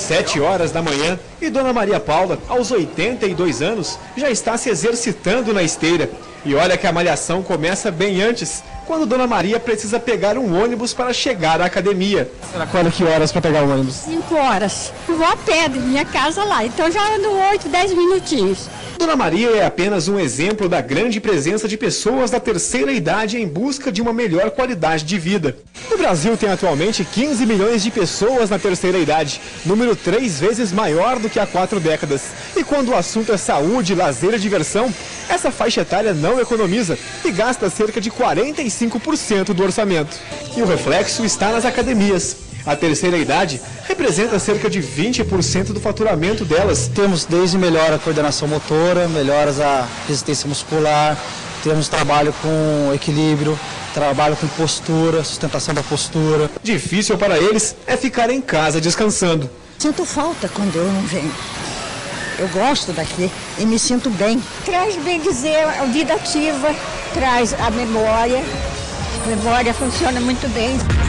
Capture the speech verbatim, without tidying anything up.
sete horas da manhã e Dona Maria Paula, aos oitenta e dois anos, já está se exercitando na esteira. E olha que a malhação começa bem antes, quando Dona Maria precisa pegar um ônibus para chegar à academia. Ela acorda que horas para pegar o ônibus? Cinco horas. Eu vou a pé da minha casa lá, então já ando oito, dez minutinhos. Dona Maria é apenas um exemplo da grande presença de pessoas da terceira idade em busca de uma melhor qualidade de vida. O Brasil tem atualmente quinze milhões de pessoas na terceira idade, número três vezes maior do que há quatro décadas. E quando o assunto é saúde, lazer e diversão, essa faixa etária não economiza e gasta cerca de quarenta e cinco por cento do orçamento. E o reflexo está nas academias. A terceira idade representa cerca de vinte por cento do faturamento delas. Temos desde melhora a coordenação motora, melhoras a resistência muscular, temos trabalho com equilíbrio, trabalho com postura, sustentação da postura. Difícil para eles é ficar em casa descansando. Sinto falta quando eu não venho. Eu gosto daqui e me sinto bem. Traz, bem dizer, a vida ativa, traz a memória. A memória funciona muito bem.